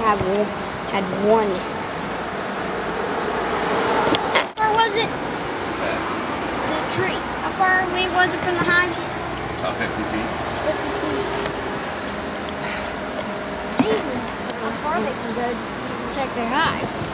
had one. How far was it? What's that? The tree. How far away was it from the hives? About 50 feet. 50 feet. Amazing how far they can go to check their hive.